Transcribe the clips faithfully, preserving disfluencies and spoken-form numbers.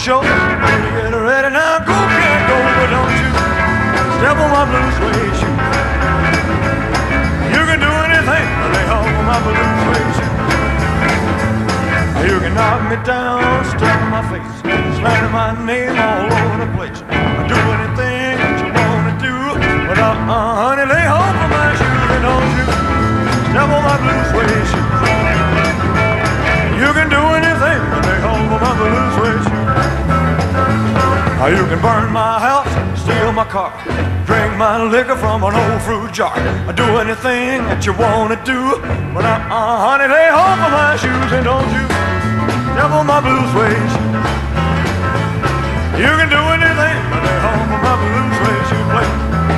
show. Get ready now, go, can't go, but don't you step on my blue suede shoe. You can do anything but lay off on my blue suede shoe. You can knock me down, step on my face, slander my name all over the place. Do anything that you wanna do, but uh, uh honey, lay off on my shoes and don't you step on my blue suede shoe. You can do anything but lay off on my blue suede shoe. You can burn my house, steal my car, drink my liquor from an old fruit jar. Do anything that you wanna do, but uh, uh honey, lay off of my shoes and don't you step on my blue suede shoes. You can do anything but lay off of my blue suede shoe, play.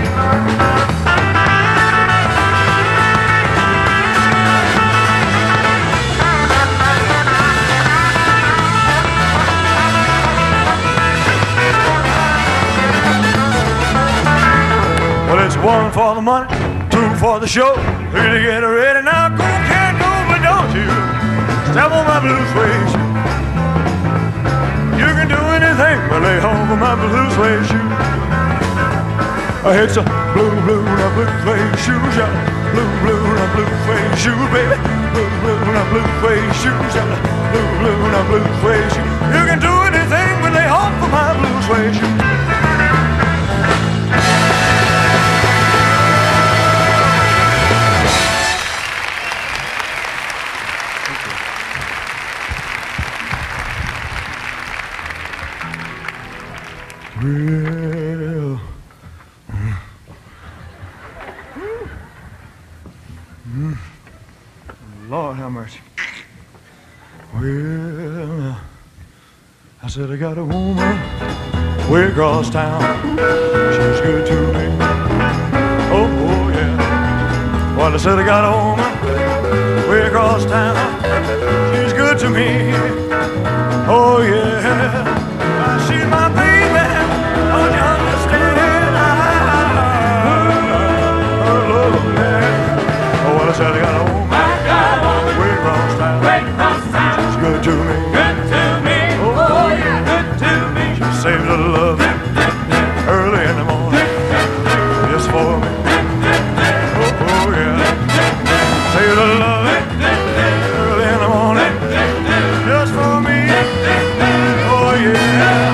It's one for the money, two for the show. Here to get ready now, go, can't go, but don't you step on my blue suede shoe. You can do anything but lay off of my blue suede shoe. It's a blue, blue, na blue suede shoes, yeah. Blue, blue, na blue suede shoes, baby. Blue, blue, na blue suede shoes, yeah. Blue, blue, na blue suede shoes. You can do anything but lay off of my blue suede shoe. Well, mm. Lord have mercy. Well, I said I got a woman way across town. She's good to me. Oh, oh yeah. Well, I said I got a woman way across town. She's good to me. Oh yeah. She's my baby. Don't you understand? I love her. Oh, well, I said I got a woman. I got a woman way across town. Way across town. She's good to me. Good to me. Oh, oh yeah. Good to me. She saves a little love early in the morning just for me. Oh, oh yeah. Saves a little love early in the morning just for me. Oh yeah.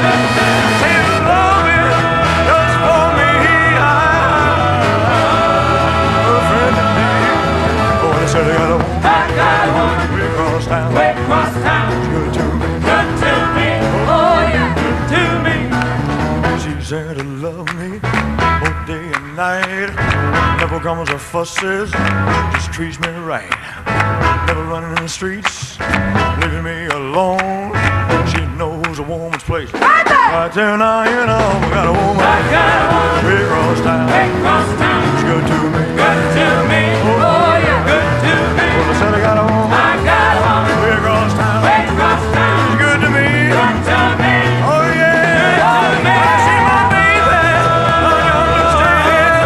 Way across town, good to me, good to me, oh yeah, good to me. She's there to love me both day and night. Never comes or fusses, just treats me right. Never running in the streets, leaving me alone. She knows a woman's place. Right there now, you know, we got a woman. I got a woman. Way across town, way across town. She's good to me, good to me, oh yeah, good to me. Well, I said I got a woman. I got a woman. Way across town, way across town. She's good to me, good to me. Oh yeah, good to me. She's my baby. Don't you understand?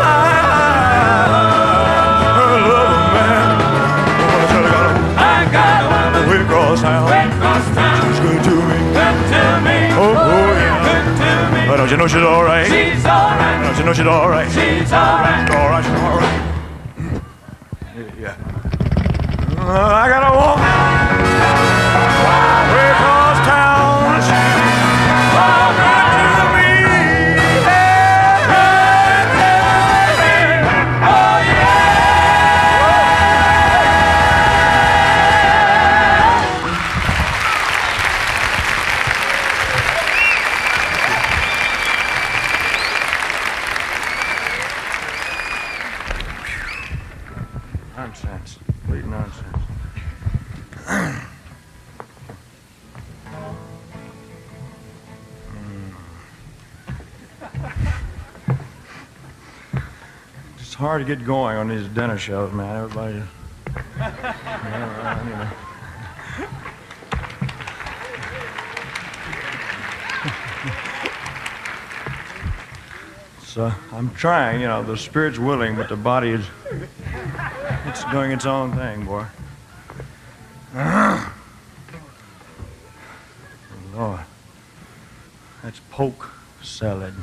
Her love, man. Well, I said I got a woman. I got a woman. Way across town, way across town. She's good to me, good to me. Oh, oh yeah. But don't you know she's alright? She's alright. Don't you know she's alright? She's alright. She's alright, she's alright. Yeah. Uh, I got a woman way across town. She's all good to me. Hey, hey, hey. Oh yeah. Nonsense. Complete nonsense. It's hard to get going on these dinner shows, man. Everybody just... Yeah, you know. So I'm trying, you know, the spirit's willing, but the body is, it's doing its own thing, boy. Lord. That's poke salad.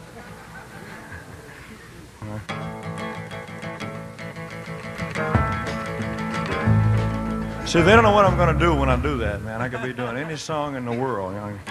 See, they don't know what I'm going to do when I do that, man. I could be doing any song in the world. You know?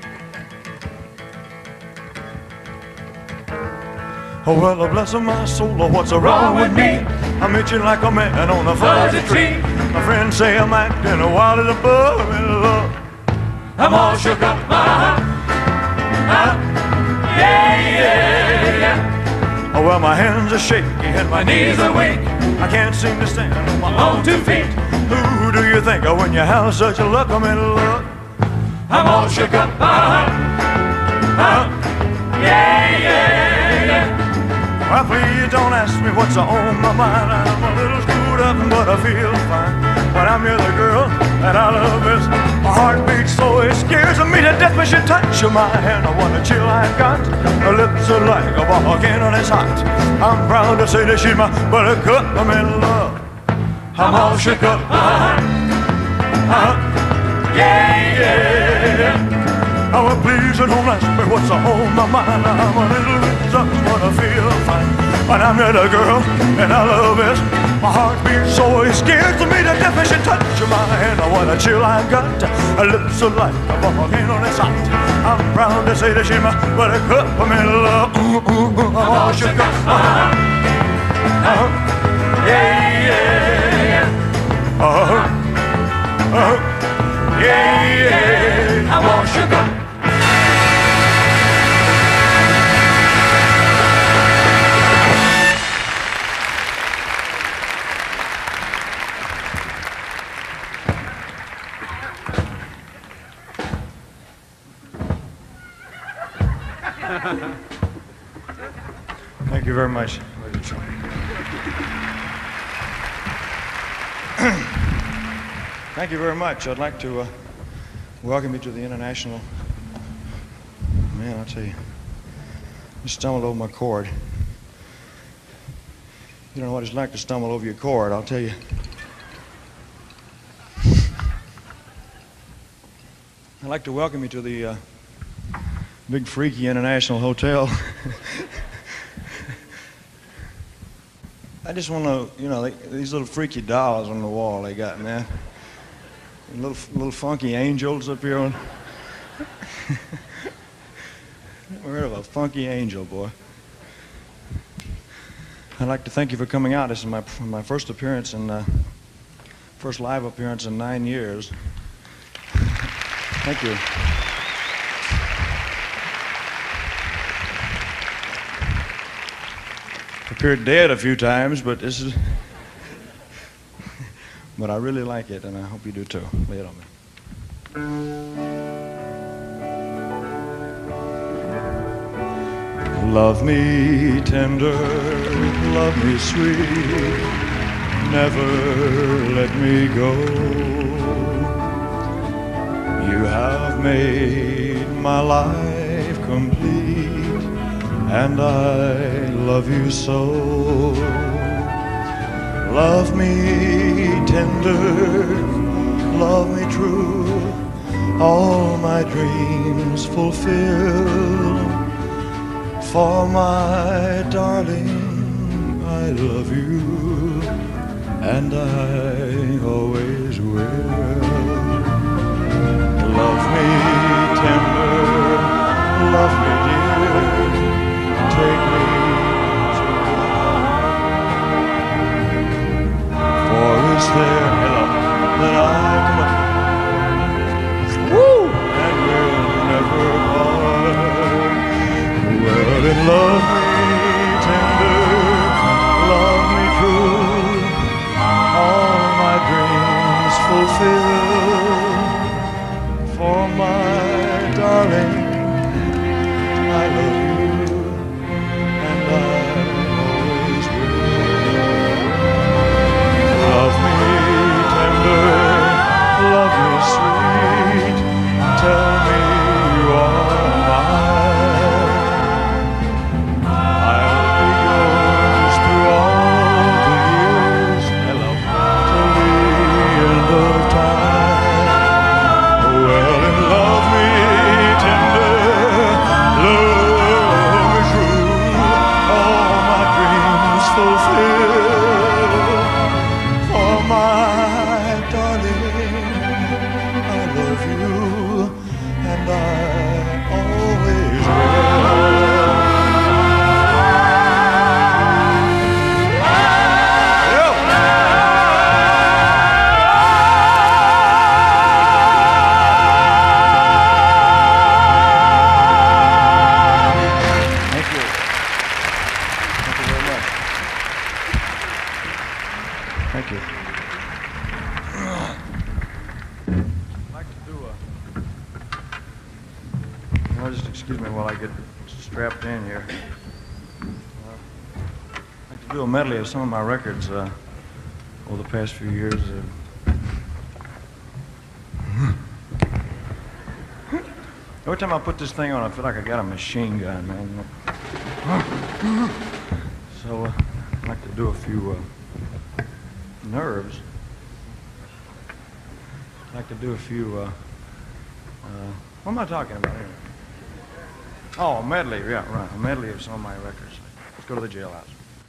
Oh, well, bless my soul, oh, what's wrong with me? I'm itching like a man on a fuzzy tree. My friends say I'm acting wild as a bug in love. I'm all shook up, uh-huh, uh, yeah, yeah, yeah. Oh, well, my hands are shaky and my knees are weak. I can't seem to stand on my own two feet. Who do you think of when you have such a luck? I'm in love. I'm all shook up, uh-huh, uh, yeah, yeah, yeah. Well, please don't ask me what's on my mind. I'm a little screwed up, but I feel fine. When I'm near the girl that I love is my heart beats so it scares me to death when she touches my hand. I want a chill I got. Her lips are like a volcano and it's hot. I'm proud to say that she's my buttercup. I'm in love. I'm all shook up. Uh-huh. Uh-huh. Yeah, yeah. Oh, well, please don't ask me what's on my mind. I'm a little bit up, but I feel fine. When I'm near the girl and I love it, my heart beats so it scares me to death when she touches my hand. Oh, what a chill I got. Her lips are like a volcano that's hot. I'm proud to say that she's my buttercup. I'm in love. Ooh, ooh, ooh, I'm all shook up. Uh-huh. Uh-huh. Yeah, yeah, yeah. Uh-huh. Uh-huh. Yeah, yeah. I'm all shook up. Thank you very much. Thank you very much. I'd like to uh, welcome you to the International. Man, I'll tell you, I stumbled over my cord. You don't know what it's like to stumble over your cord, I'll tell you. I'd like to welcome you to the uh, Big Freaky International Hotel. I just want to, you know, they, these little freaky dolls on the wall they got, man. Little, little funky angels up here on. Never heard of a funky angel, boy. I'd like to thank you for coming out. This is my my first appearance and uh, first live appearance in nine years. Thank you. Appeared dead a few times, but this is. But I really like it, and I hope you do too. Lay it on me. Love me tender, love me sweet, never let me go. You have made my life complete, and I love you so. Love me tender, love me true, all my dreams fulfill. For my darling, I love you, and I always will. Love me tender, love me dear, take me to for is there, hello, that I come up, woo, and will never part. Well, then love me tender, love me true, all my dreams fulfill. For my darling, I love you, and I always will. Love me tender, love me sweet, tell me you are mine. I'll be yours through all the years, hello, till the end of time. Well, in love. excuse me while I get strapped in here. Uh, I'd like to do a medley of some of my records uh, over the past few years. Uh, Every time I put this thing on, I feel like I got a machine gun, man. So uh, I'd like to do a few uh, nerves. I'd like to do a few, uh, uh, what am I talking about here? Oh, a medley, yeah, right, a medley of some of my records. Let's go to the jailhouse.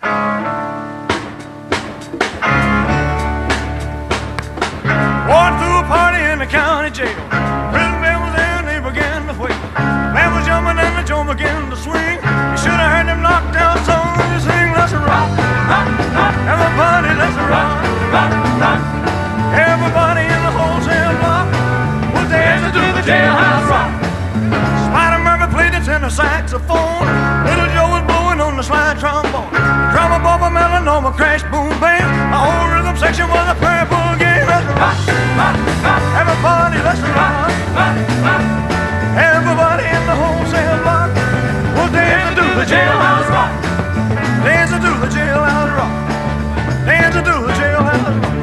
Walked through a party in the county jail. Prison bell was there and they began to wait. Man was jumping and the joint began to swing. You should have heard them knockdown songs and sing. Let's rock, rock, rock. Everybody, let's rock, rock, rock. Everybody in the wholesale block was dancing to the jailhouse rock. Spider Murphy played the tenor saxophone. Little Joe was blowing on the slide trombone. Drummer Bubba Melanoma crashed boom bang. The whole rhythm section was a purple game. Let's rock, rock, rock. Everybody, let's rock, rock, rock. Everybody in the wholesale block was dancing to the jailhouse rock. Dancing to the jailhouse rock. Dancing to the jailhouse rock.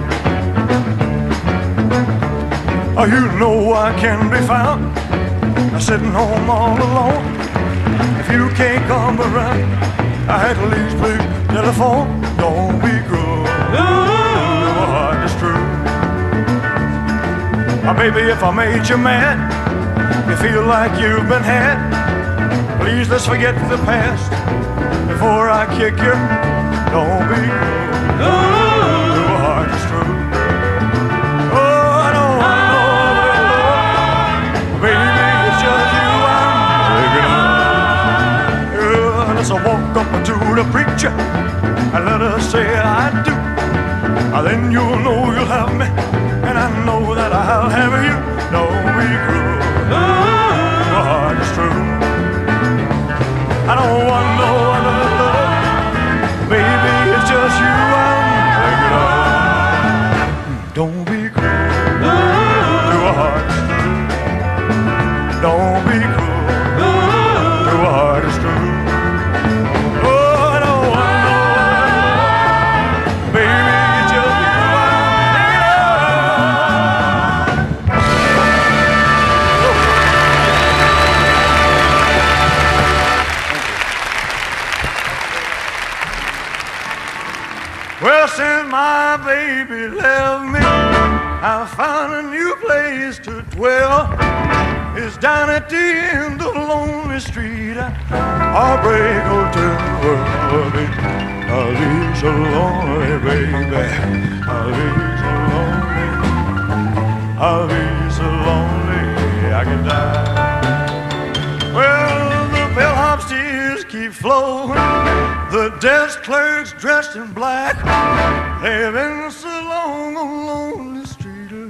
Oh, you know I can be found sitting home all alone. If you can't come around, I at least please telephone. Don't be cruel, your heart is true. Oh, baby, if I made you mad, you feel like you've been had, please let's forget the past before I kick you. Don't be cruel, your heart is true. Oh, I don't want no love, baby, it's just you I'm thinking of. Yeah, let's walk up to the preacher and let us say I do. Then you'll know you'll have me, and I know that I'll have you. Don't be cruel, your heart is true. I don't want no other love, baby, it's just you I'm thinking of. Don't be cruel, your heart is true. Don't be cruel, your heart is true. Oh, I don't want no other, baby, it's just you I'm thinking of. Well, since my baby left me, I found a new place to dwell. It's down at the end of the lonely street at Heartbreak Hotel. I'll be, I'll be so lonely, baby. I'll be so lonely. I'll be so lonely I could die. Well, the bellhop's tears keep flowing. The desk clerks dressed in black. They've been so long on a lonely street.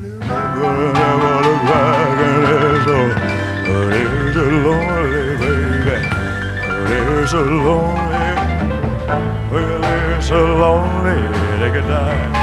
They're so lonely, baby. They're so lonely. Well, they're so lonely they could die.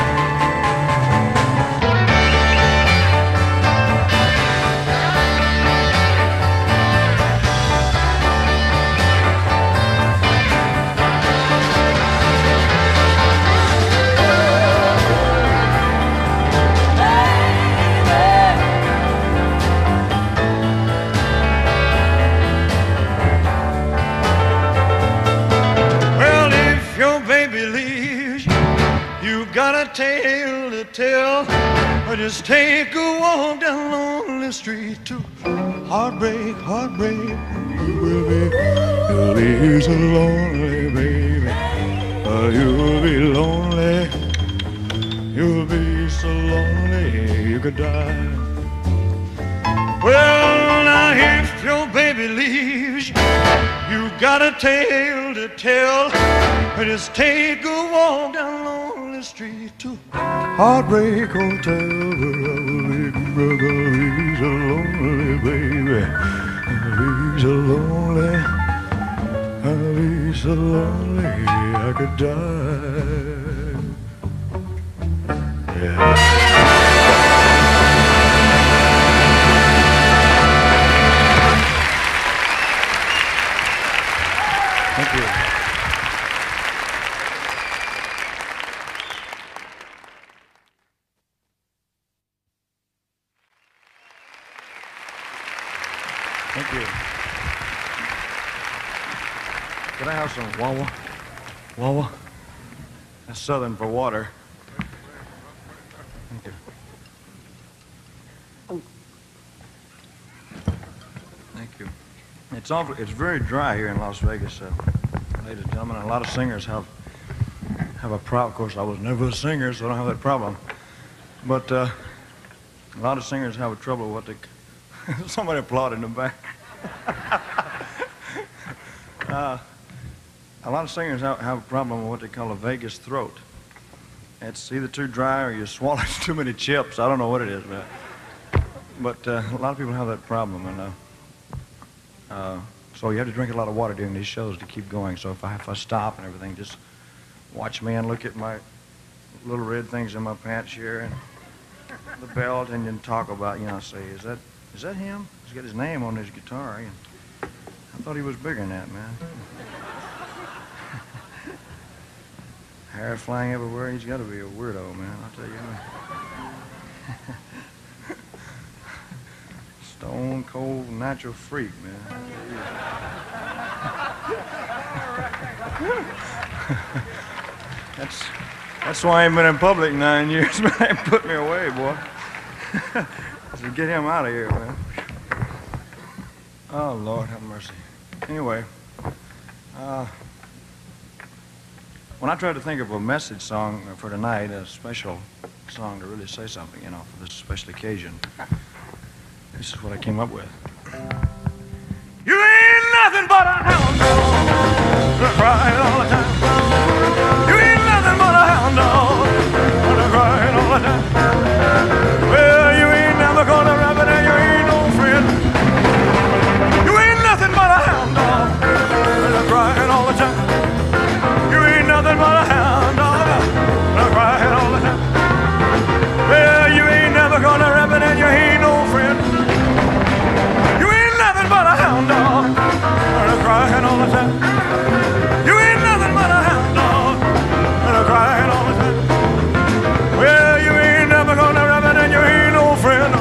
Got a tale to tell, or just take a walk down lonely street to Heartbreak, Heartbreak. You will be, you'll be so lonely, baby. Uh, you'll be lonely, you'll be so lonely you could die. Well, now if your baby leaves, you got a tale to tell, or just take a walk down lonely street to Heartbreak Hotel. Where I will be, brother, be so lonely, baby. I'll be so lonely, I'll be so lonely I could die. Yeah. Thank you. Can I have some Wawa? Wawa? That's Southern for water. Thank you. Thank you. It's awful. It's very dry here in Las Vegas, uh, ladies and gentlemen. A lot of singers have have a problem. Of course, I was never a singer, so I don't have that problem. But uh, a lot of singers have trouble with what they. Somebody applauded in the back. uh, a lot of singers have, have a problem with what they call a Vegas throat. It's either too dry or you swallow too many chips. I don't know what it is, but but uh, a lot of people have that problem, and uh, uh, so you have to drink a lot of water during these shows to keep going. So if I if I stop and everything, just watch me and look at my little red things in my pants here and the belt, and then talk about, you know, say, is that is that him? He's got his name on his guitar. And I thought he was bigger than that, man. Hair flying everywhere. He's got to be a weirdo, man. I'll tell you what. Stone cold natural freak, man. that's that's why I ain't been in public nine years, man. They put me away, boy. So get him out of here, man. Oh, Lord, have mercy. Anyway, uh, when I tried to think of a message song for tonight, a special song to really say something, you know, for this special occasion, this is what I came up with. You ain't nothing but a hound dog, crying all the time. You ain't nothing but a hound dog, crying all the time. Well, you ain't never gonna rub it and you ain't no friend. You ain't nothing but a hound dog, crying all the time. You ain't nothing but a hound dog, crying all the time. Well, you ain't never gonna rub it and you ain't no friend. You ain't nothing but a hound dog, crying all the time. You ain't nothing but a hound dog, crying all the time. Well, you ain't never gonna rub it and you ain't no friend.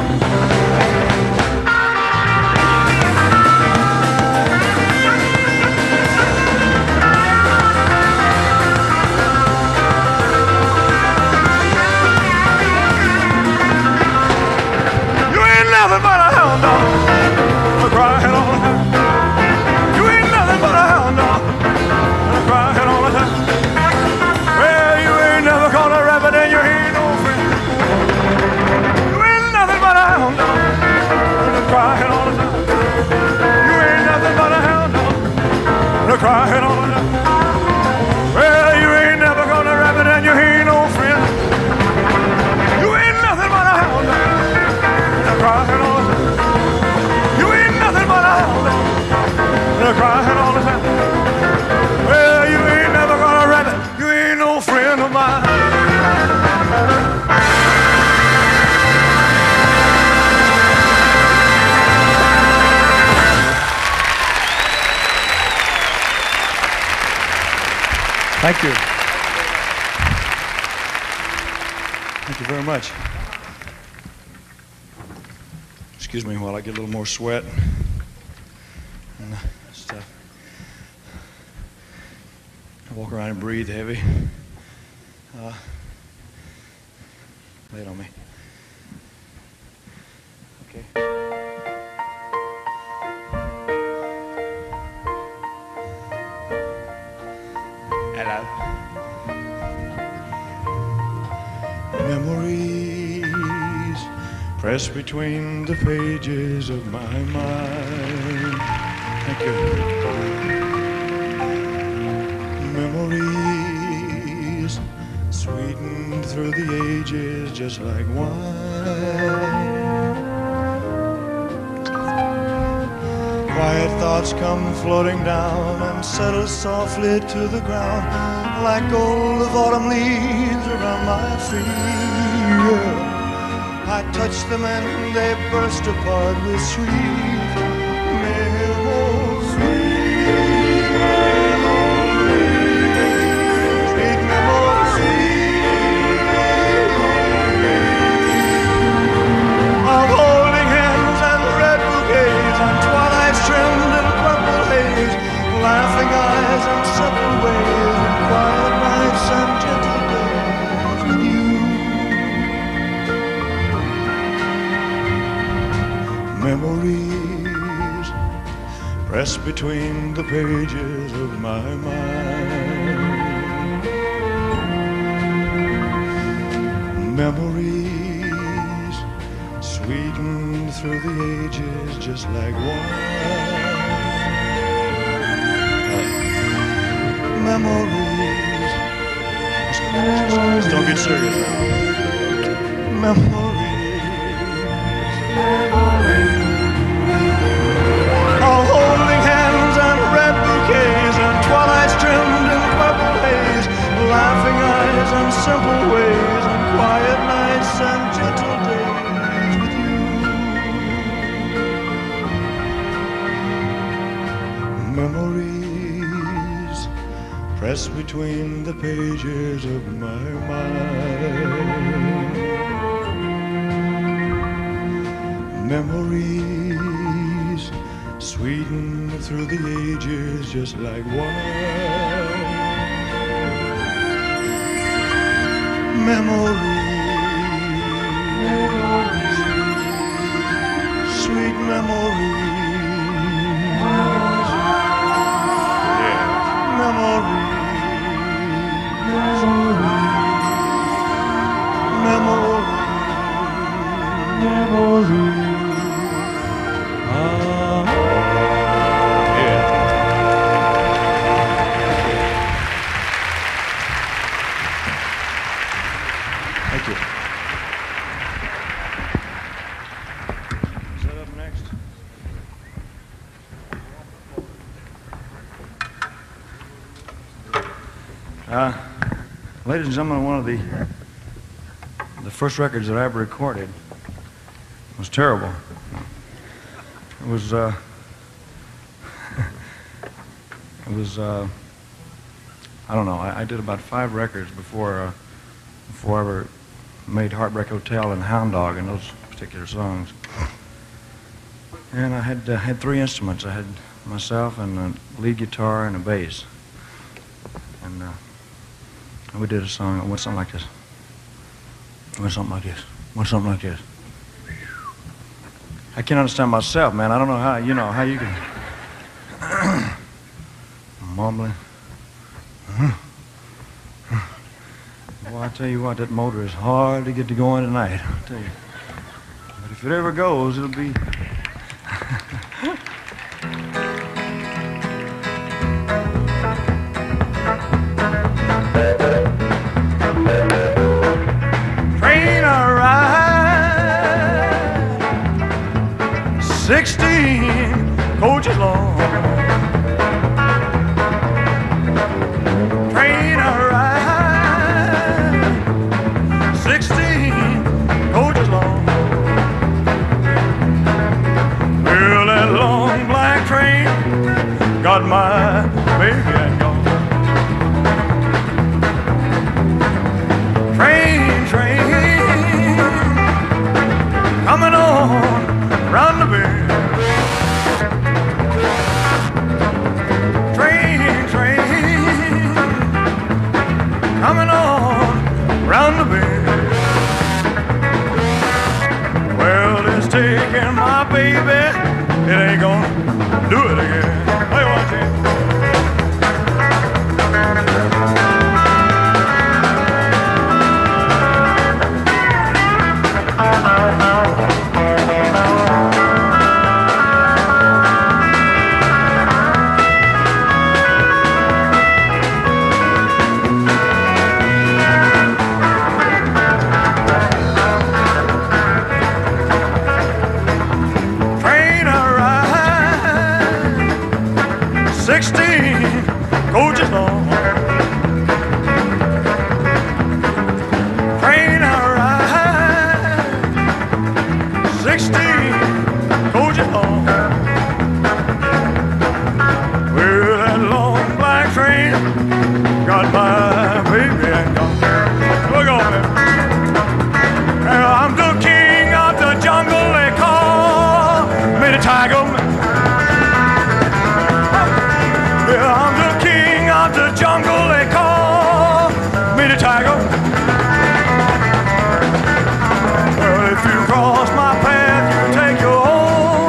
You ain't nothing but a hound dog, crying all the time. You ain't nothing but a hound dog, crying all the time. Well, you ain't never gonna rub it and you ain't no friend. You ain't nothing but a hound dog, crying all the time. You ain't nothing but a hound dog, crying all the time. Well, you ain't never gonna rub it and you ain't no friend. You ain't nothing but a hound dog, crying all the time. You ain't nothing but a hound dog, crying all the time. Well, you ain't never gonna rub it. You ain't no friend of mine. Thank you. Thank you very much. Excuse me while I get a little more sweat and stuff. I walk around and breathe heavy. Uh, lay it on me. Okay. Hello. Memories press between the pages of my mind. Thank you. Memories sweetened through the ages just like wine. Quiet thoughts come floating down and settle softly to the ground like gold of autumn leaves around my feet. I touch them and they burst apart with sweet memories. Sweet memories. Sweet memories. Of holding hands and red bouquets on twilight Memories press between the pages of my mind. Memories sweetened through the ages just like wine. Memories. Just don't get serious now. Memories. Memories. All holding hands and red bouquets and twilights trimmed in purple haze, laughing eyes and simple ways and quiet nights and gentle days with you. Memories press between the pages of my mind. Memories sweetened through the ages just like wine. Memories, sweet memories, yeah. Memories, memories, memories. Uh, ladies and gentlemen, one of the the first records that I ever recorded was terrible. It was uh, it was uh, I don't know. I, I did about five records before uh, before I ever made Heartbreak Hotel and Hound Dog and those particular songs. And I had uh, had three instruments. I had myself and a lead guitar and a bass. And uh, we did a song. It went something like this. It went something like this. It went something like this. I can't understand myself, man. I don't know how, you know, how you can... mumbling. Well, I tell you what, that motor is hard to get to going tonight. I'll tell you. But if it ever goes, it'll be... Sixteen coaches long, train a ride. Sixteen coaches long. Well, that long black train got my baby and gone. Train, train, coming on round the bend. Train, train, coming on round the bend. Well, it's taking my baby, it ain't gonna do it again. Hey, watch it. Sixteen coaches long, train a ride. Sixteen coaches long. Well, that long black train got my baby and gone. Look on me. Well, I'm the king of the jungle. They call me the tiger. I'm the king of the jungle, they call me the tiger. Well, if you cross my path, you take your own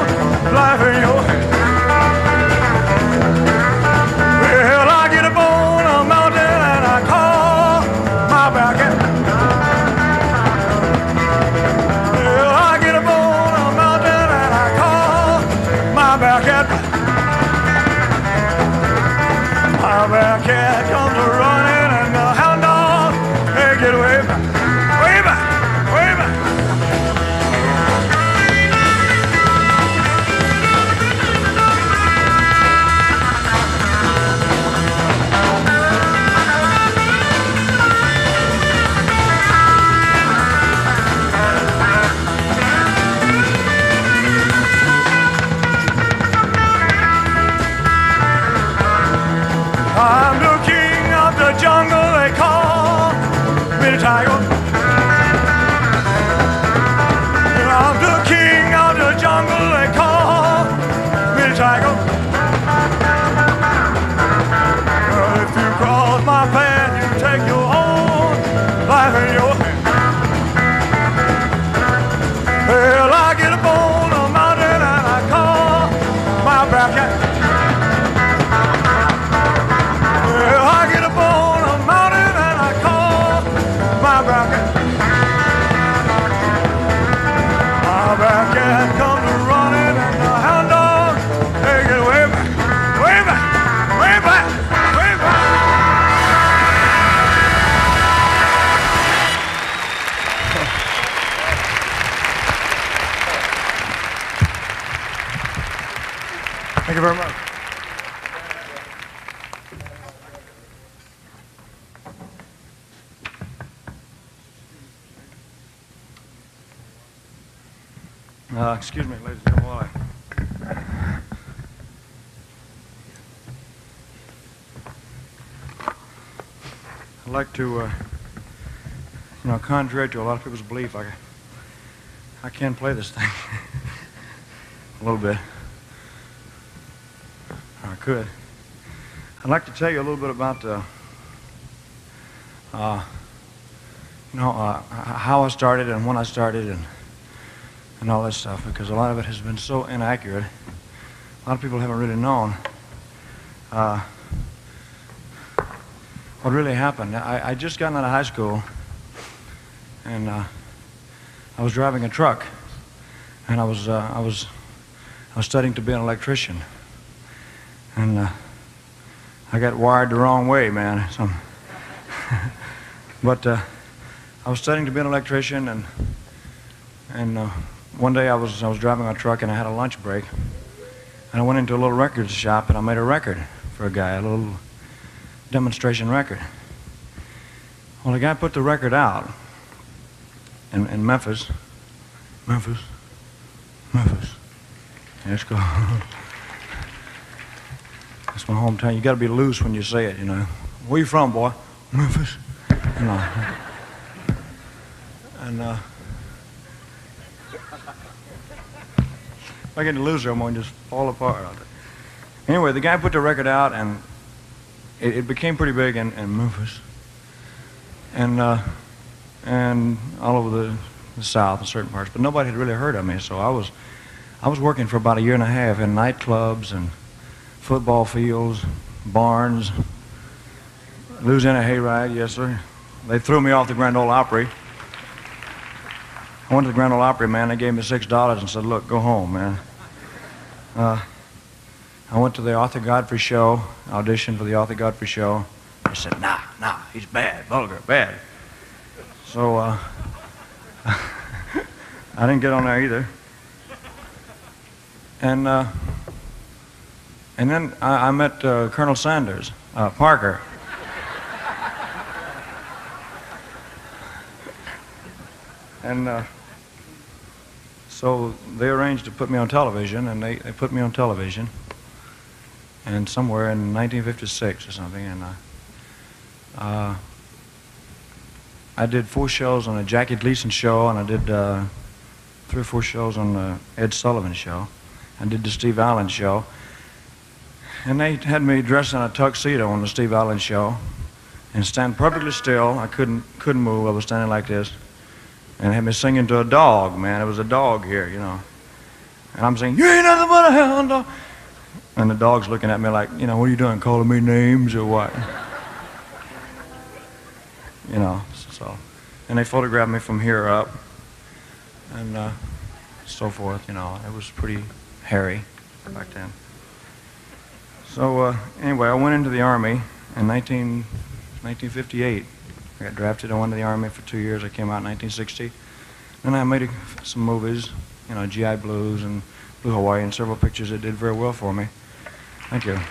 Thank you very much. Uh, excuse me, ladies and gentlemen. I'd like to, uh, you know, contrary to a lot of people's belief, I, I can play this thing a little bit. I could. I'd like to tell you a little bit about, uh, uh, you know, uh, how I started and when I started and and all that stuff, because a lot of it has been so inaccurate. A lot of people haven't really known uh, what really happened. I, I just got out of high school, and uh, I was driving a truck, and I was uh, I was I was studying to be an electrician, and uh, I got wired the wrong way, man. So, but uh, I was studying to be an electrician, and and. Uh, One day I was I was driving a truck and I had a lunch break, and I went into a little record shop and I made a record for a guy, a little demonstration record. Well, the guy put the record out in, in Memphis, Memphis, Memphis. Let's go. That's my hometown. You got to be loose when you say it, you know. Where you from, boy? Memphis. You know. And uh. If I get to lose her, I'm going to just fall apart. Anyway, the guy put the record out, and it, it became pretty big in, in Memphis, and uh, and all over the, the South in certain parts. But nobody had really heard of me, so I was I was working for about a year and a half in nightclubs and football fields, barns, Louisiana Hayride. Yes, sir. They threw me off the Grand Ole Opry. I went to the Grand Ole Opry, man. They gave me six dollars and said, "Look, go home, man." Uh, I went to the Arthur Godfrey show, auditioned for the Arthur Godfrey show. They said, "Nah, nah, he's bad, vulgar, bad." So uh, I didn't get on there either. And uh, and then I, I met uh, Colonel Sanders, uh, Parker. And uh, so they arranged to put me on television, and they, they put me on television, and somewhere in nineteen fifty-six or something, and uh, uh, I did four shows on a Jackie Gleason show, and I did uh, three or four shows on the Ed Sullivan show. I did the Steve Allen show, and they had me dressed in a tuxedo on the Steve Allen show, and stand perfectly still. I couldn't couldn't move. I was standing like this. And had me singing to a dog, man. It was a dog here, you know. And I'm singing, "You ain't nothing but a hound dog." And the dog's looking at me like, you know, "What are you doing, calling me names or what?" You know, so. And they photographed me from here up and uh, so forth, you know. It was pretty hairy back then. So uh, anyway, I went into the Army in nineteen fifty-eight. I got drafted. I went to the Army for two years. I came out in nineteen sixty. Then I made a, some movies, you know, G I Blues and Blue Hawaii, and several pictures that did very well for me. Thank you.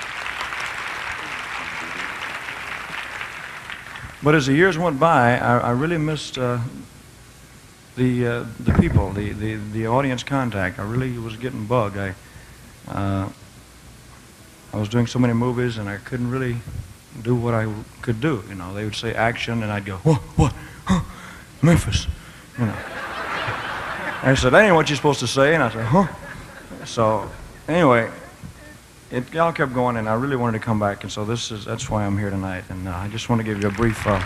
But as the years went by, I, I really missed uh, the uh, the people, the, the, the audience contact. I really was getting bugged. I, uh, I was doing so many movies, and I couldn't really do what I could do, you know. They would say action, and I'd go, "What? What? Huh? Memphis," you know. And I said, "That ain't what you're supposed to say," and I said, "Huh?" So anyway, it all kept going, and I really wanted to come back, and so this is that's why I'm here tonight, and uh, I just want to give you a brief. Uh,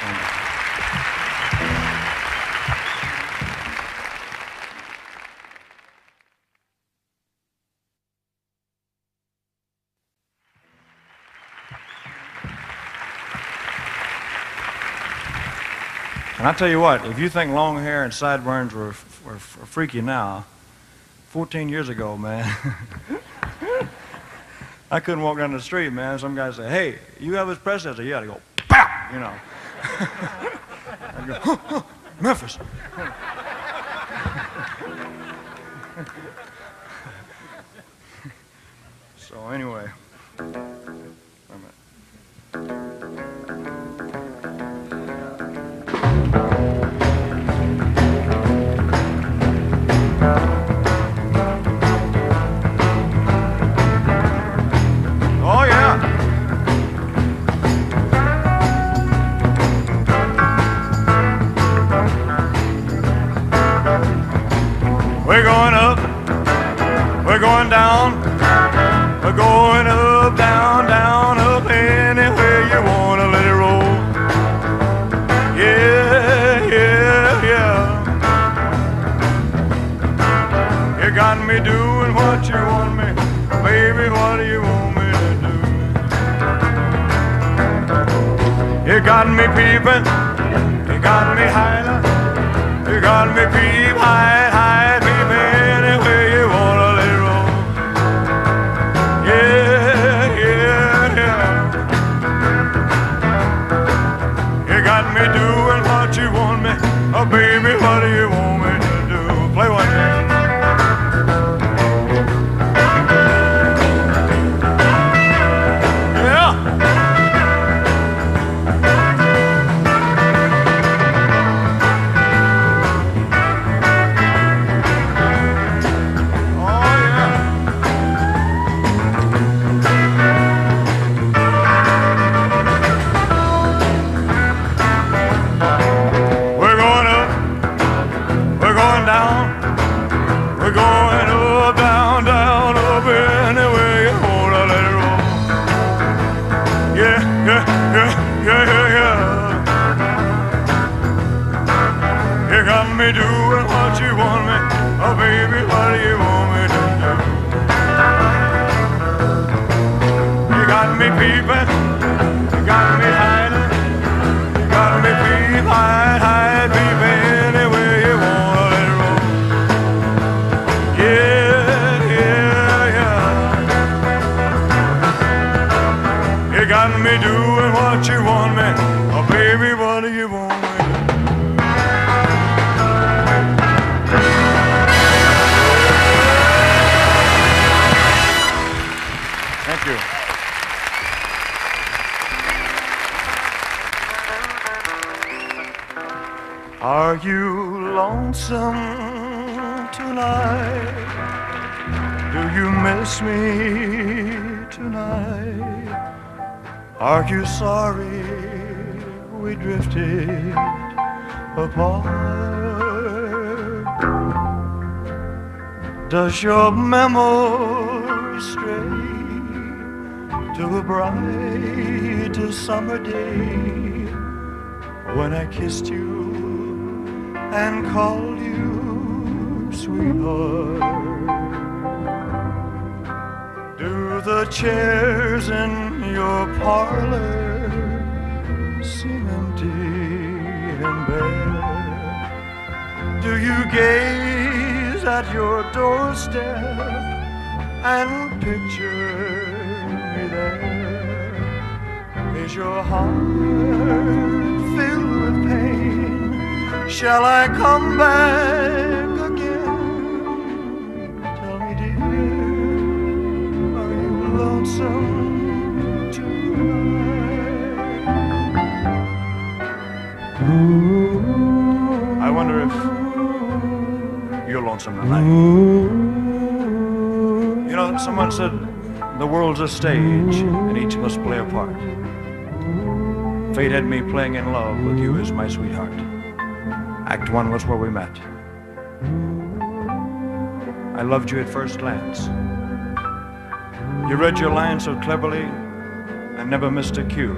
And I tell you what, if you think long hair and sideburns were, were, were freaky now, fourteen years ago, man, I couldn't walk down the street, man. Some guy say, "Hey, you Elvis Presley?" I say, "Yeah." They go, "Pow!" You know. I go, huh, huh, Memphis. So anyway, wait a minute. Oh yeah. We're going up, we're going down, we're going up, down, down, up, anywhere you wanna let it roll. Yeah, yeah, yeah. You got me doing what you want me, baby, what do you want me to do? You got me peeping, you got me hiding, you got me peep, hide, hide, peep, anywhere you wanna let it roll. Yeah, yeah, yeah. You got me doing what you want me, oh baby, what do you want me to do? Play one, Jack. Me doing what you want me, oh baby, what do you want me to do? You got me peeping, you got me hiding, you got me peep, hide, hide, peep, anywhere you wanna let it roll. Yeah, yeah, yeah. You got me doing what you want me, oh baby, what do you want me to do? Thank you. Are you lonesome tonight? Do you miss me tonight? Are you sorry we drifted apart? Does your memory stray to a bright summer day when I kissed you and called you sweetheart? Do the chairs in your parlor seem empty and bare? Do you gaze at your doorstep and picture me there? Is your heart filled with pain? Shall I come back again? Tell me, dear, are you lonesome tonight? I wonder if you're lonesome tonight. You know, someone said the world's a stage and each must play a part. Fate had me playing in love with you as my sweetheart. Act one was where we met. I loved you at first glance. You read your lines so cleverly and never missed a cue.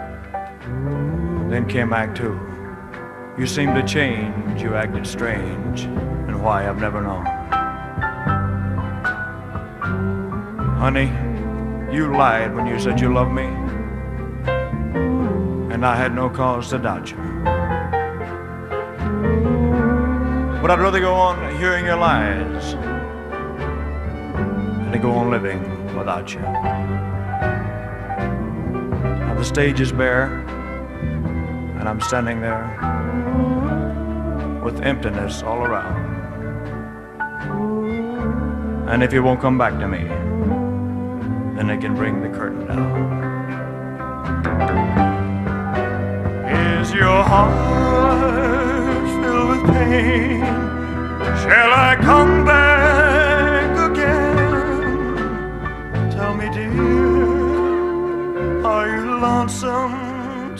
Then came act two. You seemed to change, you acted strange, and why I've never known. Honey, you lied when you said you loved me, and I had no cause to doubt you. But I'd rather go on hearing your lies than to go on living without you. Now the stage is bare, and I'm standing there with emptiness all around. And if you won't come back to me, then they can bring the curtain down. Is your heart filled with pain? Shall I come back again? Tell me, dear, are you lonesome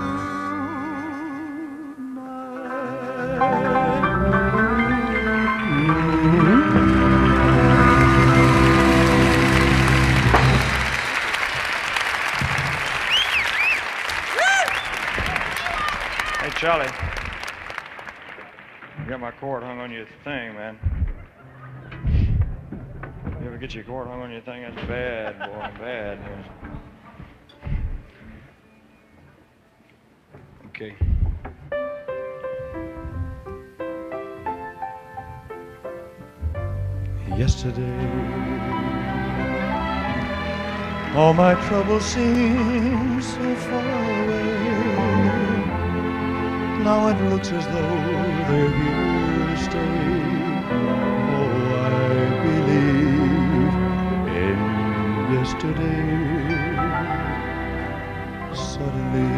tonight? Hey, Charlie, you got my cord hung on your thing, man. You ever get your cord hung on your thing? That's bad, boy, bad. Okay. Yesterday, all my troubles seem so far away. Now it looks as though they're here to stay. Oh, I believe in yesterday. Suddenly,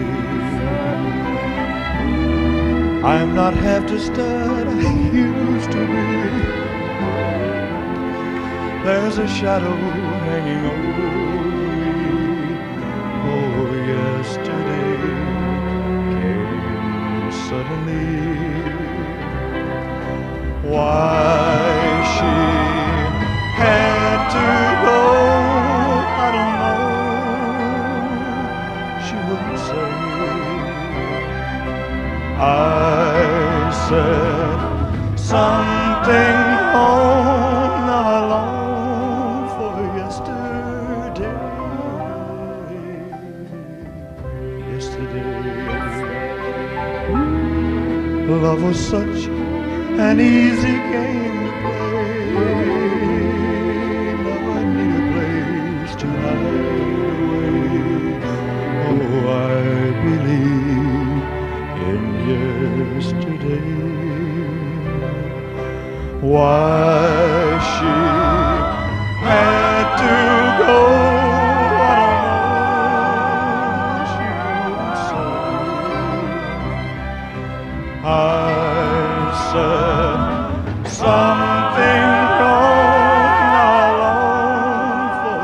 I'm not half the stud I used to be. There's a shadow hanging over me. Oh, yesterday came suddenly. Why she had to go, I don't know. She wouldn't say. I said something home, now I long for yesterday. Yesterday, love was such an easy game to play. Now I need a place to hide away. Oh, I believe in yesterday. Why she had to go, I don't know. She wouldn't say. I said something wrong, now I long for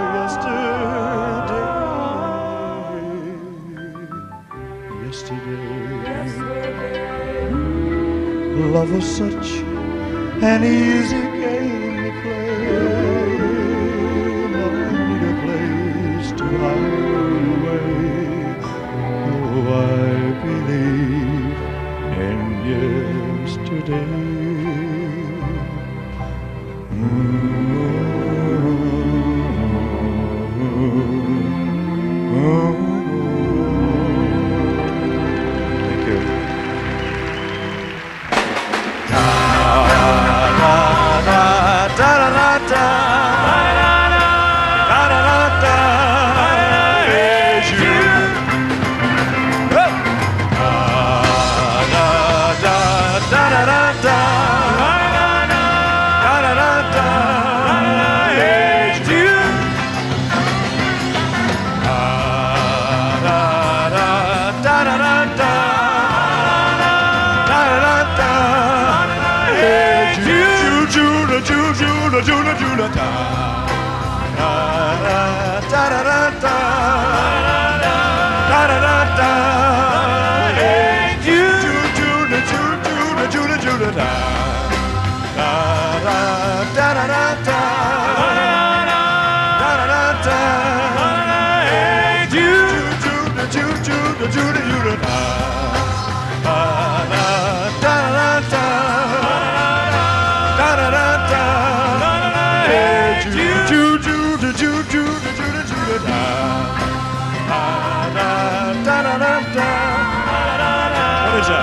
yesterday. Yesterday, love was such an easy game to play. Now I need a place to hide away. Oh, I believe in yesterday. Thank you. What is that?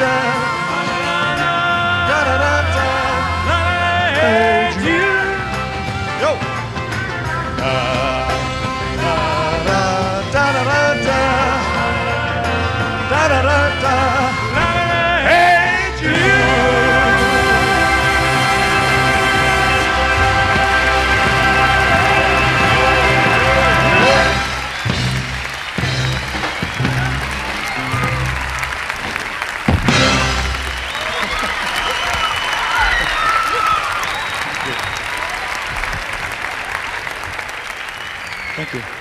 Hey, Jude. Yo. Da da da da da da da da da. Hey, Jude. Thank you.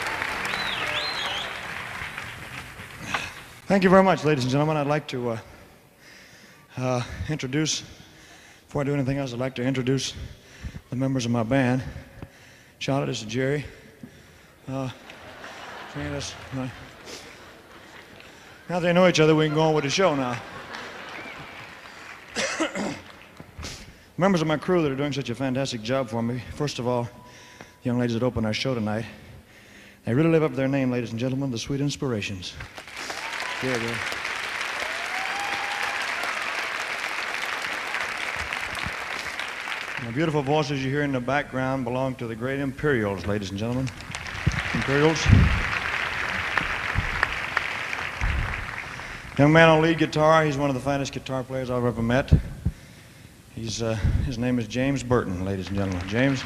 Thank you very much, ladies and gentlemen. I'd like to uh, uh, introduce, before I do anything else, I'd like to introduce the members of my band. Charlotte, this is Jerry. Uh, Janice, uh, now that they know each other, we can go on with the show now. Members of my crew that are doing such a fantastic job for me. First of all, the young ladies that open our show tonight. They really live up to their name, ladies and gentlemen, the Sweet Inspirations. Yeah, yeah. The beautiful voices you hear in the background belong to the great Imperials, ladies and gentlemen. Imperials. Young man on lead guitar, he's one of the finest guitar players I've ever met. He's, uh, his name is James Burton, ladies and gentlemen. James.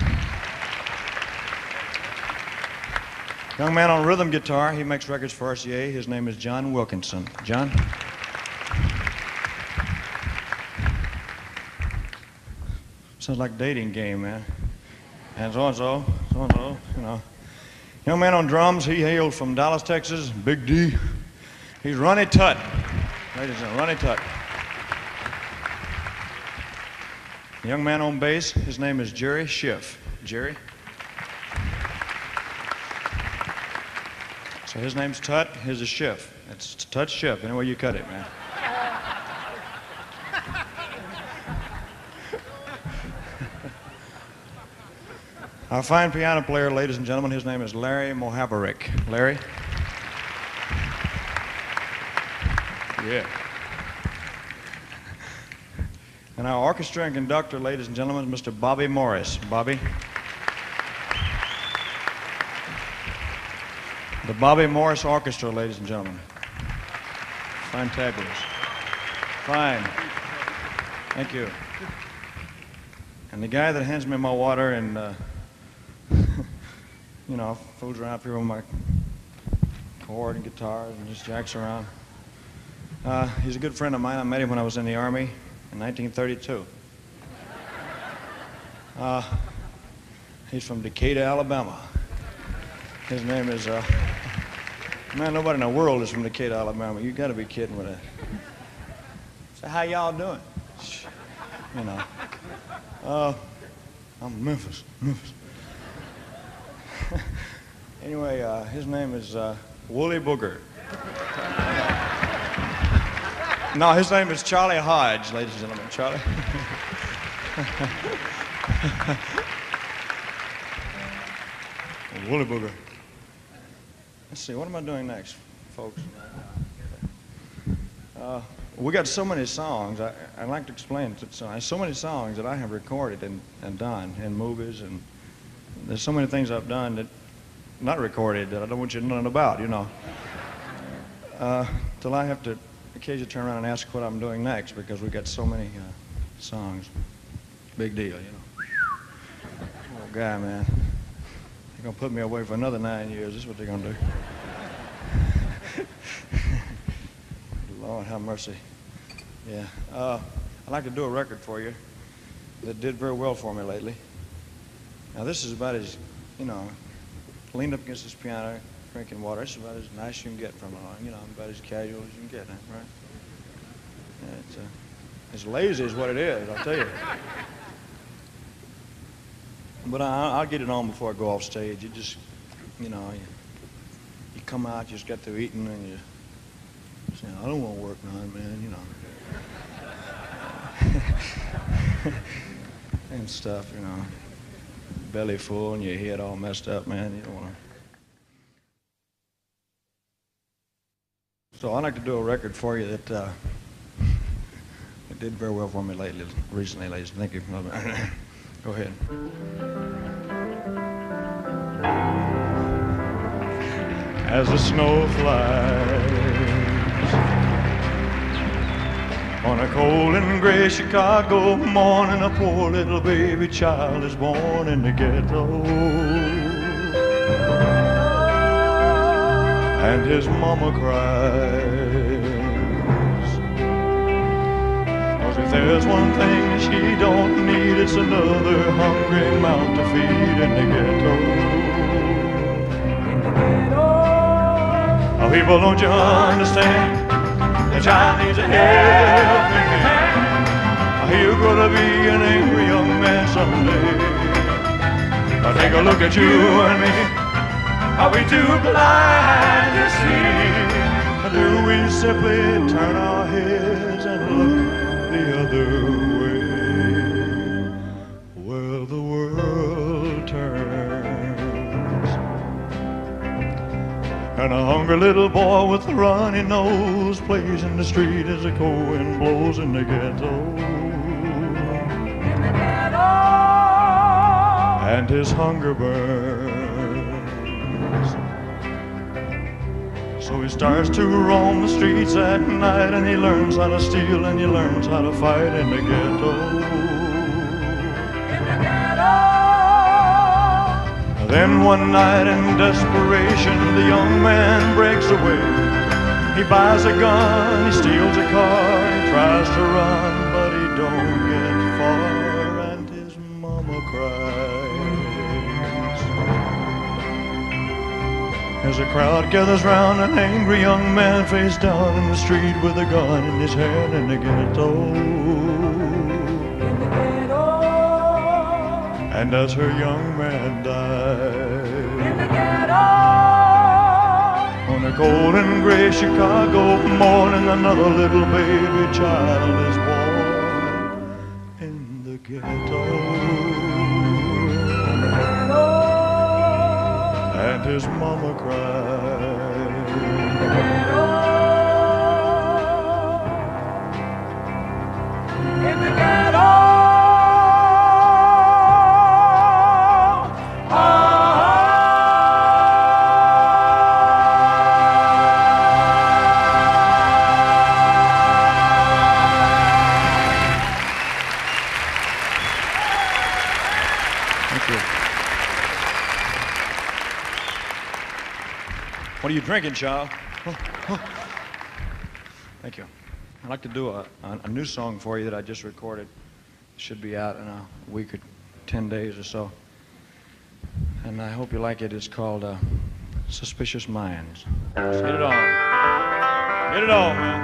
Young man on rhythm guitar, he makes records for R C A. His name is John Wilkinson. John? Sounds like a dating game, man. And so-and-so, so-and-so, you know. Young man on drums, he hails from Dallas, Texas, Big D. He's Ronnie Tutt. Ladies and gentlemen, Ronnie Tutt. The young man on bass, his name is Jerry Schiff. Jerry? So his name's Tut, his is Schiff. It's Tut Schiff, any way you cut it, man. Our fine piano player, ladies and gentlemen, his name is Larry Mohabarik. Larry? Yeah. And our orchestra and conductor, ladies and gentlemen, is Mister Bobby Morris. Bobby? The Bobby Morris Orchestra, ladies and gentlemen. Fantabulous. Fine. Thank you. And the guy that hands me my water and, uh, you know, fools around up here with my chord and guitar and just jacks around. Uh, he's a good friend of mine. I met him when I was in the Army in nineteen thirty-two. Uh, he's from Decatur, Alabama. His name is, uh, man, nobody in the world is from Decatur, Alabama. You gotta be kidding with that. So how y'all doing? You know. Uh, I'm Memphis, Memphis. Anyway, uh, his name is uh, Wooly Booger. No, his name is Charlie Hodge, ladies and gentlemen. Charlie. Wooly Booger. Let's see, what am I doing next, folks? Uh, we got so many songs. I, I'd like to explain. So, so many songs that I have recorded and, and done in movies, and there's so many things I've done that not recorded that I don't want you to know about, you know. Uh, till I have to occasionally turn around and ask what I'm doing next because we got so many uh, songs. Big deal, you know. Oh, guy, man. They're gonna put me away for another nine years. This is what they're gonna do. Lord have mercy. Yeah. Uh, I'd like to do a record for you that did very well for me lately. Now this is about as, you know, leaned up against this piano, drinking water. This is about as nice as you can get from it. You know, about as casual as you can get, right? Yeah, it's, uh, it's lazy is what it is, I'll tell you. But I, I'll get it on before I go off stage. You just, you know, you, you come out, you just get through eating, and you say, I don't want to work none, man, you know. And stuff, you know. Belly full and your head all messed up, man. You don't want to. So I'd like to do a record for you that uh, did very well for me lately, recently, ladies. Thank you. Go ahead. As the snow flies on a cold and gray Chicago morning, a poor little baby child is born in the ghetto. And his mama cries, 'cause if there's one thing she don't need, it's another hungry mouth to feed in the ghetto. Oh, people, don't you understand? The child needs a helping hand. You're gonna be an angry young man someday. Now take a look at you and me. Are we too blind to see? Or do we simply turn our heads and look the other way? Well, the world turns, and a hungry little boy with a runny nose plays in the street as the cold wind blows in the ghetto. In the ghetto. And his hunger burns. So he starts to roam the streets at night, and he learns how to steal and he learns how to fight in the ghetto. In the ghetto. Then one night in desperation, the young man breaks away. He buys a gun, he steals a car, he tries to run, but he don't get far, and his mama cries. As a crowd gathers round an angry young man face down in the street with a gun in his hand in the ghetto. In the ghetto. And as her young man dies. In the ghetto. On a cold and gray Chicago morning, another little baby child is born in the ghetto. In the ghetto. And his mama cried. In the ghetto. What are you drinking, child? Thank you. I'd like to do a, a, a new song for you that I just recorded. It should be out in a week or ten days or so. And I hope you like it. It's called uh, Suspicious Minds. Let's get it on. Get it on, man.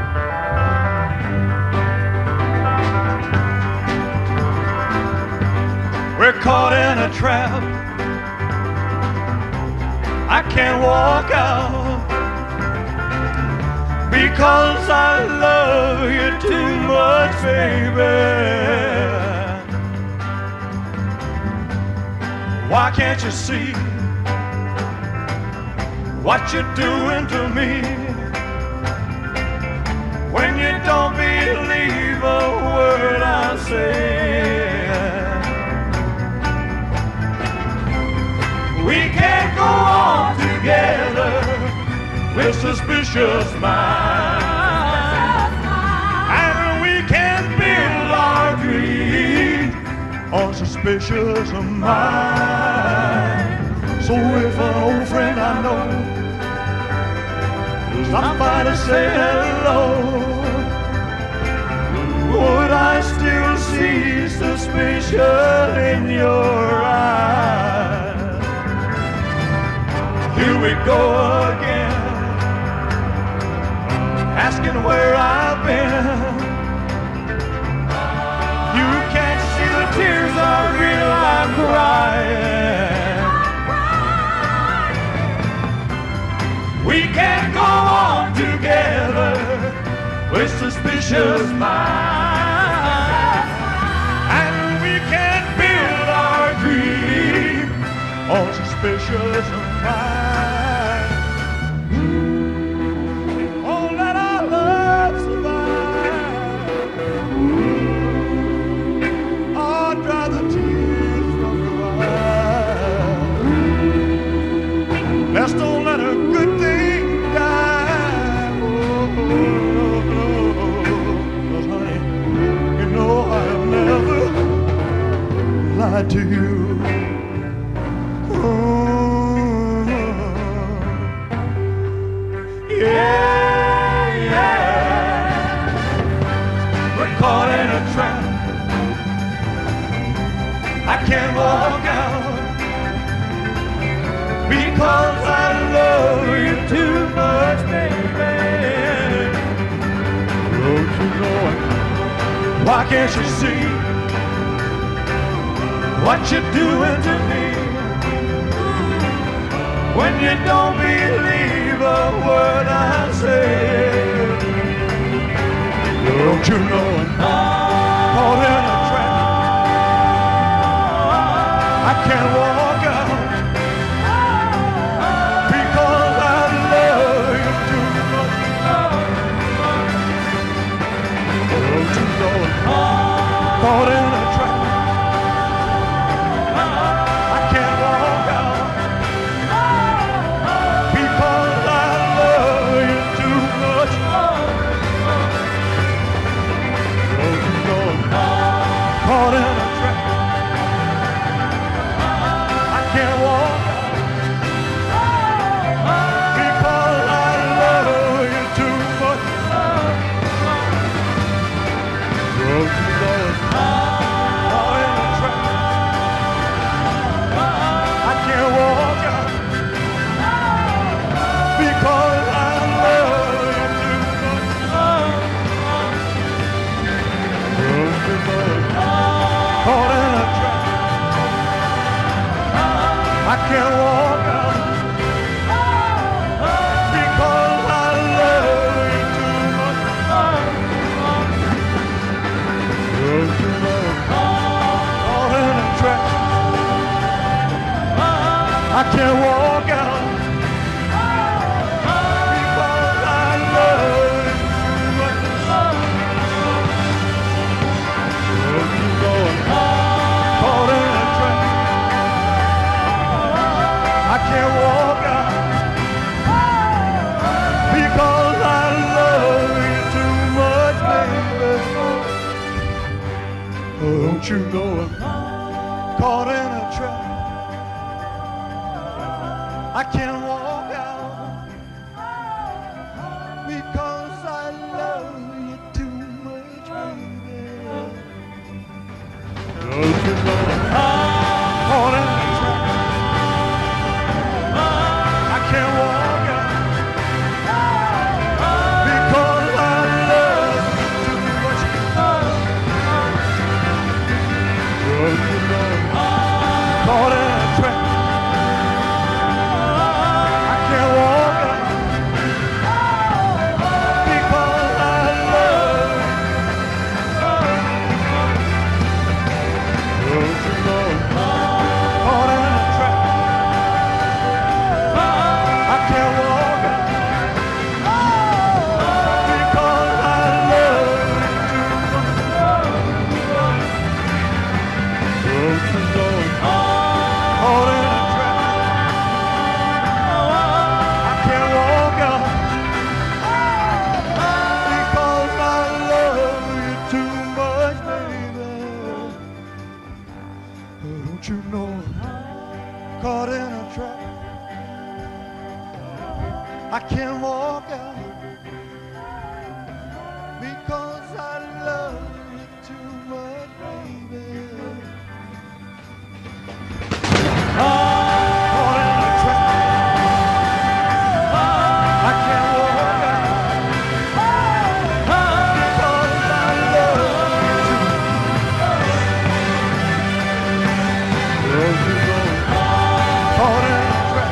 We're caught in a trap. I can't walk out because I love you too much, baby. Why can't you see what you're doing to me when you don't believe a word I say? We can't go on together with suspicious minds, and we can't build our dreams on suspicious minds. So if an old friend I know stop by to say hello, would I still see suspicion in your eyes? Here we go again, asking where I've been. You can't see the tears are real, I'm crying. We can't go on together with suspicious minds, and we can't build our dream on suspicious minds. Oh, let our love survive. because I love you too much, baby. Don't you know it? Why can't you see what you're doing to me? When you don't believe a word I say, don't you know I'm caught in a trap? I can't walk out because I love you too much. Don't you know I'm caught in a trap? I can't walk out because I love you too much. Don't you know I'm caught in a trap? I can't walk out because I love you too much. Don't you know I'm caught in a trap? I can't walk out because I love you too much. Don't you know I'm caught in a trap? I can't walk out because I love you too much. Don't you know I'm caught in a trap? I can't walk out because I love you too much. Don't you know I'm caught in a trap? I can't walk out because I love you too much, baby. Oh, don't you know I'm caught in a trap? I can't walk out because I love you too much, baby. Don't you know I'm caught in a trap? I can't walk out because I love you too much. Don't you know I'm caught in a trap? I can't walk out because I love you. Don't you know I'm caught in a trap? I can't walk out because I love you too much. Don't you know I'm caught in a trap? I can't walk out because I love you too much, baby. Don't you know I'm caught in a trap? I can't walk out because I love you too much, baby. Caught in a trap. I can't walk out because I love you too much. Don't you know I'm caught in a trap?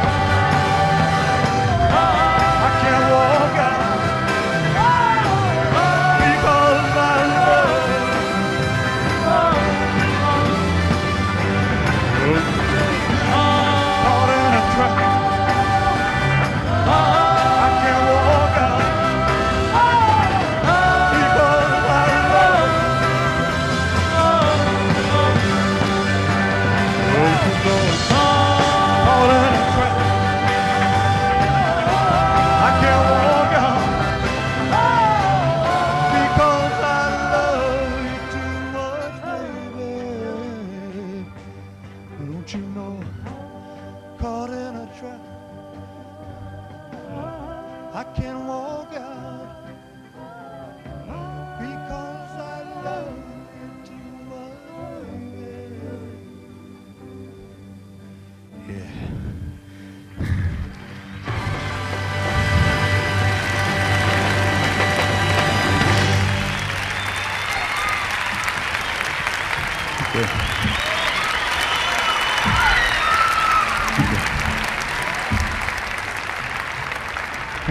I can't walk out because I love you. Don't you know I'm caught in a trap? I can't walk out because I love you. Don't you know I'm caught in a trap? I can't walk out because I love you too much, baby. Don't you know I'm caught in a trap? I can't walk out because I love you too much, baby. Yeah.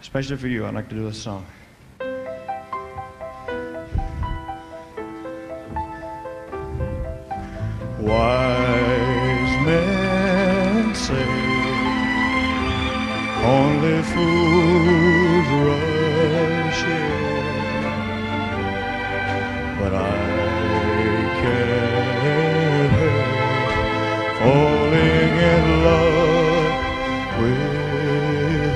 Especially for you, I'd like to do this song. Wise men say only fools rush in, but I can't help falling in love with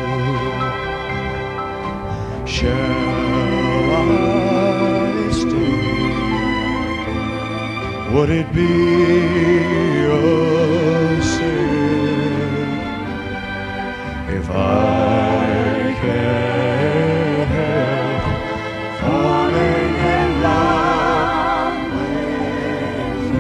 you. Shall I stay? Would it be a sin if I can't help falling in love with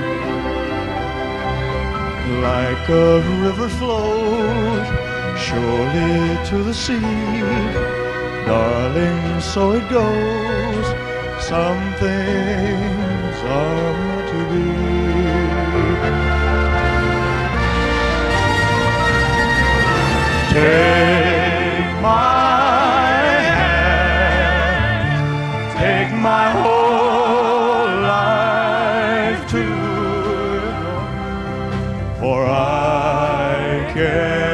you? Like a river flows surely to the sea, darling, so it goes. Some things are to be. Take my hand, take my whole life too, for I can't